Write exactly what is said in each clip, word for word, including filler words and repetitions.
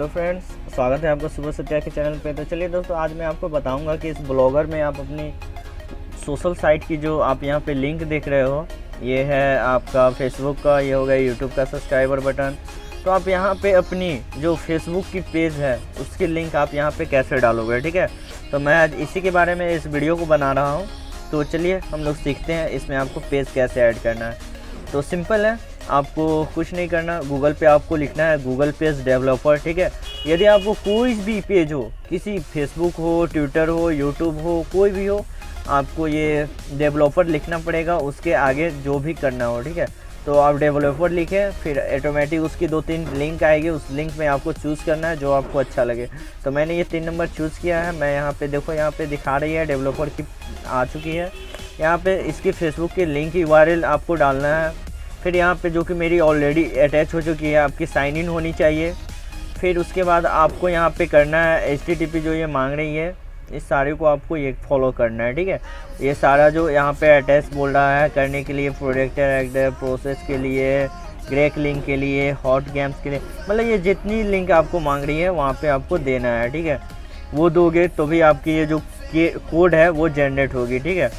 Hello friends, स्वागत है आपका सुबह सत्या के चैनल पे। तो चलिए दोस्तों, आज मैं आपको बताऊंगा कि इस ब्लॉगर में आप अपनी सोशल साइट की जो आप यहाँ पे लिंक देख रहे हो, ये है आपका फेसबुक का, ये हो गया यूट्यूब का सब्सक्राइबर बटन। तो आप यहाँ पे अपनी जो फेसबुक की पेज है उसकी लिंक आप यहाँ पे कैसे डालोगे, ठीक है। तो मैं आज इसी के बारे में इस वीडियो को बना रहा हूँ। तो चलिए हम लोग सीखते हैं इसमें आपको पेज कैसे ऐड करना है। तो सिंपल है, आपको कुछ नहीं करना, गूगल पे आपको लिखना है गूगल पेज डेवलपर, ठीक है। यदि आपको कोई भी पेज हो, किसी फेसबुक हो, ट्विटर हो, यूट्यूब हो, कोई भी हो, आपको ये डेवलपर लिखना पड़ेगा, उसके आगे जो भी करना हो, ठीक है। तो आप डेवलपर लिखें, फिर ऑटोमेटिक उसकी दो तीन लिंक आएगी, उस लिंक में आपको चूज़ करना है जो आपको अच्छा लगे। तो मैंने ये तीन नंबर चूज़ किया है। मैं यहाँ पे देखो, यहाँ पे दिखा रही है डेवलपर की आ चुकी है। यहाँ पे इसकी फेसबुक की लिंक यू आर एल आपको डालना है। फिर यहाँ पे जो कि मेरी ऑलरेडी अटैच हो चुकी है, आपकी साइन इन होनी चाहिए। फिर उसके बाद आपको यहाँ पे करना है एच टी टी पी जो ये मांग रही है, इस सारे को आपको ये फॉलो करना है, ठीक है। ये सारा जो यहाँ पे अटैच बोल रहा है करने के लिए, प्रोडक्टर प्रोसेस के लिए, ग्रेक लिंक के लिए, हॉट गेम्स के लिए, मतलब ये जितनी लिंक आपको मांग रही है वहाँ पे आपको देना है, ठीक है। वो दोगे तो भी आपकी ये जो कोड है वो जनरेट होगी, ठीक है।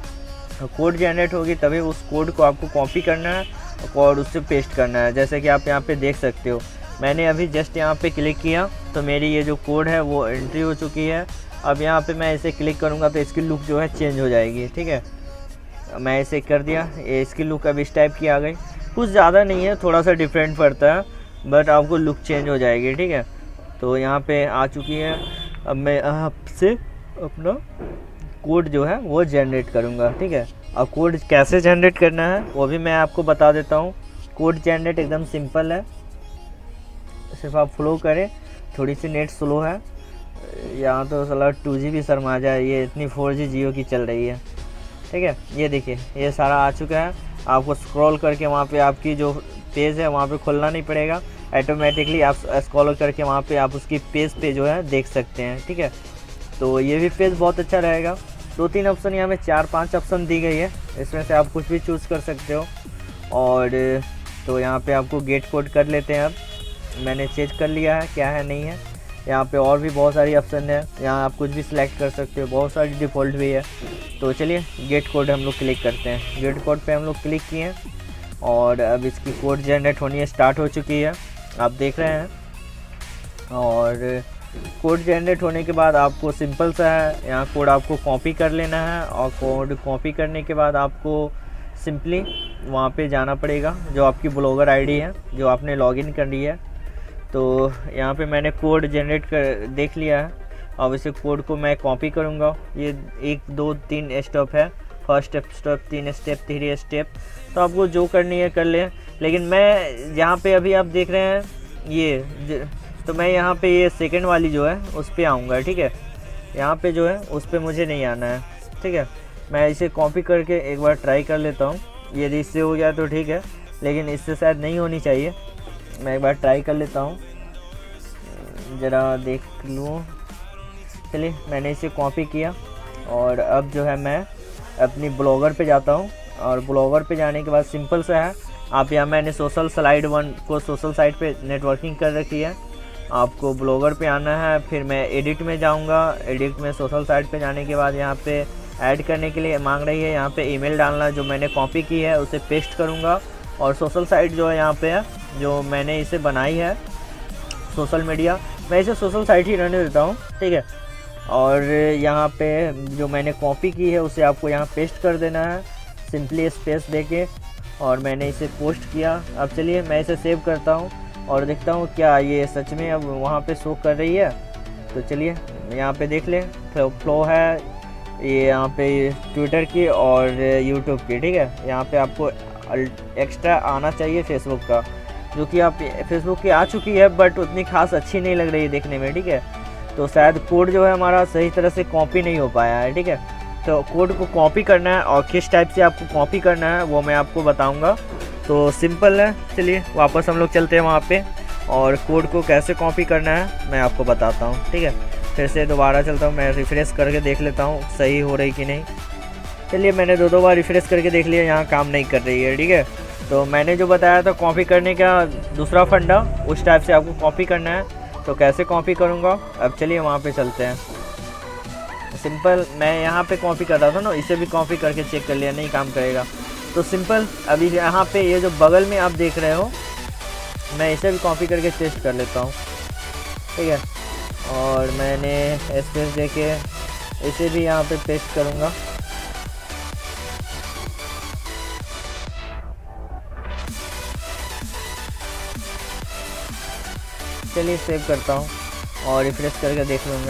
कोड जनरेट होगी तभी उस कोड को आपको कॉपी करना है और उससे पेस्ट करना है। जैसे कि आप यहाँ पे देख सकते हो, मैंने अभी जस्ट यहाँ पे क्लिक किया तो मेरी ये जो कोड है वो एंट्री हो चुकी है। अब यहाँ पे मैं इसे क्लिक करूँगा तो इसकी लुक जो है चेंज हो जाएगी, ठीक है। मैं इसे कर दिया, ये इसकी लुक अब इस टाइप की आ गई। कुछ ज़्यादा नहीं है, थोड़ा सा डिफरेंट पड़ता है, बट आपको लुक चेंज हो जाएगी, ठीक है। तो यहाँ पे आ चुकी है। अब मैं आपसे अपना कोड जो है वो जनरेट करूँगा, ठीक है। अब कोड कैसे जनरेट करना है वो भी मैं आपको बता देता हूँ। कोड जनरेट एकदम सिंपल है, सिर्फ आप फ्लो करें। थोड़ी सी नेट स्लो है यहाँ, तो साला टू जी भी शर्मा जाए, ये इतनी फोर जी जियो की चल रही है, ठीक है। ये देखिए, ये सारा आ चुका है। आपको स्क्रॉल करके वहाँ पे आपकी जो पेज है वहाँ पे खोलना नहीं पड़ेगा, ऑटोमेटिकली आप स्क्रॉल करके वहाँ पे आप उसकी पेज पे जो है देख सकते हैं, ठीक है। तो ये भी पेज बहुत अच्छा रहेगा। दो तीन ऑप्शन यहाँ में, चार पांच ऑप्शन दी गई है, इसमें से आप कुछ भी चूज़ कर सकते हो। और तो यहाँ पे आपको गेट कोड कर लेते हैं। अब मैंने चेक कर लिया है क्या है नहीं है। यहाँ पे और भी बहुत सारी ऑप्शन है, यहाँ आप कुछ भी सिलेक्ट कर सकते हो, बहुत सारी डिफ़ॉल्ट भी है। तो चलिए गेट कोड हम लोग क्लिक करते हैं। गेट कोड पे हम लोग क्लिक किए और अब इसकी कोड जनरेट होनी स्टार्ट हो चुकी है, आप देख रहे हैं। और कोड जनरेट होने के बाद आपको सिंपल सा है, यहाँ कोड आपको कॉपी कर लेना है। और कोड कॉपी करने के बाद आपको सिंपली वहाँ पे जाना पड़ेगा जो आपकी ब्लॉगर आईडी है, जो आपने लॉगिन कर ली है। तो यहाँ पे मैंने कोड जनरेट कर देख लिया है। अब इसे कोड को मैं कॉपी करूँगा। ये एक दो तीन स्टेप है, फर्स्ट स्टेप, तीन स्टेप, थ्री स्टेप। तो आपको जो करनी है कर लें, लेकिन मैं यहाँ पे अभी आप देख रहे हैं ये, तो मैं यहाँ पे ये सेकंड वाली जो है उस पर आऊँगा, ठीक है। यहाँ पे जो है उस पर मुझे नहीं आना है, ठीक है। मैं इसे कॉपी करके एक बार ट्राई कर लेता हूँ। यदि इससे हो गया तो ठीक है, लेकिन इससे शायद नहीं होनी चाहिए। मैं एक बार ट्राई कर लेता हूँ, ज़रा देख लूँ। चलिए, मैंने इसे कॉपी किया और अब जो है मैं अपनी ब्लॉगर पे जाता हूँ। और ब्लॉगर पे जाने के बाद सिंपल सा है, आप यहाँ मैंने सोशल स्लाइड वन को सोशल साइट पे नेटवर्किंग कर रखी है। आपको ब्लॉगर पे आना है, फिर मैं एडिट में जाऊंगा। एडिट में सोशल साइट पे जाने के बाद यहाँ पे ऐड करने के लिए मांग रही है, यहाँ पे ईमेल डालना, जो मैंने कॉपी की है उसे पेस्ट करूँगा। और सोशल साइट जो है यहाँ पे है, जो मैंने इसे बनाई है सोशल मीडिया, मैं इसे सोशल साइट ही रहने देता हूँ, ठीक है। और यहाँ पे जो मैंने कॉपी की है उसे आपको यहाँ पेस्ट कर देना है, सिंपली स्पेस देके। और मैंने इसे पोस्ट किया। अब चलिए मैं इसे सेव करता हूँ और देखता हूँ क्या ये सच में अब वहाँ पे शो कर रही है। तो चलिए यहाँ पे देख लें, फ्लो है ये यहाँ पे ट्विटर की और यूट्यूब की, ठीक है। यहाँ पे आपको एक्स्ट्रा आना चाहिए फेसबुक का, जो कि आप फेसबुक की आ चुकी है बट उतनी खास अच्छी नहीं लग रही है देखने में, ठीक है। तो शायद कोड जो है हमारा सही तरह से कॉपी नहीं हो पाया है, ठीक है। तो कोड को कॉपी करना है और किस टाइप से आपको कॉपी करना है वो मैं आपको बताऊंगा। तो सिंपल है, चलिए वापस हम लोग चलते हैं वहाँ पे, और कोड को कैसे कॉपी करना है मैं आपको बताता हूँ, ठीक है। फिर से दोबारा चलता हूँ, मैं रिफ्रेश करके देख लेता हूँ सही हो रही कि नहीं। चलिए मैंने दो दो बार रिफ्रेश करके देख लिया, यहाँ काम नहीं कर रही है, ठीक है। तो मैंने जो बताया था कॉपी करने का दूसरा फंडा, उस टाइप से आपको कॉपी करना है। तो कैसे कॉपी करूँगा, अब चलिए वहाँ पे चलते हैं। सिंपल, मैं यहाँ पे कॉपी कर रहा था ना, इसे भी कॉपी करके चेक कर लिया, नहीं काम करेगा। तो सिंपल अभी यहाँ पे ये जो बगल में आप देख रहे हो, मैं इसे भी कॉपी करके पेस्ट कर लेता हूँ, ठीक है। और मैंने स्पेस देके इसे भी यहाँ पे पेस्ट करूँगा। चलिए सेव करता हूँ और रिफ्रेश करके देख लूँगा।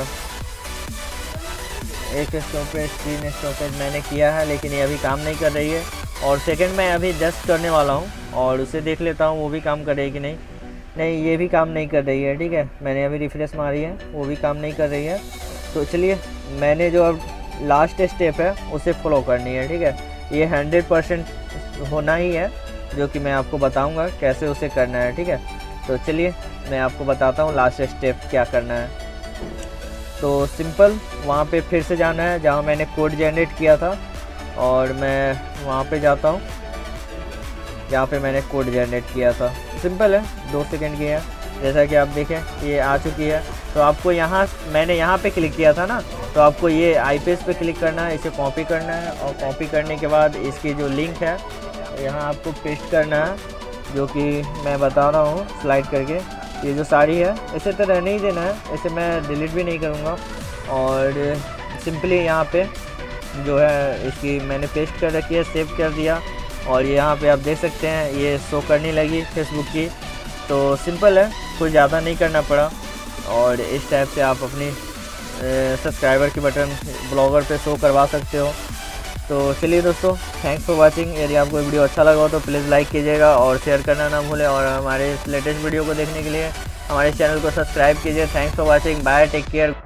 एक स्टॉपेज तीन स्टॉपेज मैंने किया है, लेकिन ये अभी काम नहीं कर रही है। और सेकंड मैं अभी जस्ट करने वाला हूँ और उसे देख लेता हूँ वो भी काम कर रही है कि नहीं। नहीं, ये भी काम नहीं कर रही है, ठीक है। मैंने अभी रिफ्रेश मारी है, वो भी काम नहीं कर रही है। तो चलिए मैंने जो अब लास्ट स्टेप है उसे फॉलो करनी है, ठीक है। ये हंड्रेड परसेंट होना ही है, जो कि मैं आपको बताऊँगा कैसे उसे करना है, ठीक है। तो चलिए मैं आपको बताता हूँ लास्ट स्टेप क्या करना है। तो सिंपल वहाँ पे फिर से जाना है जहाँ मैंने कोड जनरेट किया था, और मैं वहाँ पे जाता हूँ जहाँ पे मैंने कोड जनरेट किया था। सिंपल है, दो सेकंड की है। जैसा कि आप देखें ये आ चुकी है। तो आपको यहाँ, मैंने यहाँ पे क्लिक किया था ना, तो आपको ये आई पेज पे क्लिक करना है, इसे कॉपी करना है। और कॉपी करने के बाद इसकी जो लिंक है यहाँ आपको पेस्ट करना है, जो कि मैं बता रहा हूँ स्लाइड करके। ये जो साड़ी है इसे तो रहने ही देना है, इसे मैं डिलीट भी नहीं करूँगा। और सिंपली यहाँ पे जो है इसकी मैंने पेस्ट कर रखी है, सेव कर दिया। और यहाँ पे आप देख सकते हैं ये शो करने लगी फेसबुक की। तो सिंपल है, कुछ ज़्यादा नहीं करना पड़ा। और इस टाइप से आप अपनी सब्सक्राइबर की बटन ब्लॉगर पे शो करवा सकते हो। तो चलिए दोस्तों, थैंक्स फॉर वाचिंग। यदि आपको वीडियो अच्छा लगा हो तो प्लीज़ लाइक कीजिएगा और शेयर करना ना भूलें। और हमारे इस लेटेस्ट वीडियो को देखने के लिए हमारे चैनल को सब्सक्राइब कीजिए। Thanks for watching, bye, take care.